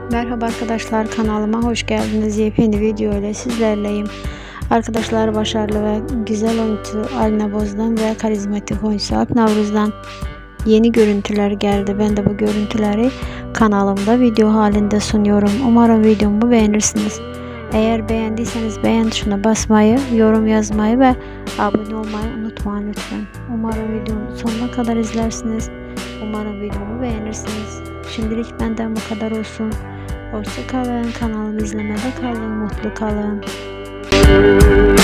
Merhaba arkadaşlar, kanalıma hoş geldiniz. Yepyeni video ile sizlerleyim. Arkadaşlar, başarılı ve güzel oyuncu Alina Boz'dan ve karizmatik oyuncu Alp Navruz'dan yeni görüntüler geldi. Ben de bu görüntüleri kanalımda video halinde sunuyorum. Umarım videomu beğenirsiniz. Eğer beğendiyseniz beğen tuşuna basmayı, yorum yazmayı ve abone olmayı unutmayın lütfen. Umarım videomu sonuna kadar izlersiniz. Umarım videomu beğenirsiniz. Şimdilik benden bu kadar olsun. Hoşça kalın. Kanalımı izlemede kalın. Mutlu kalın.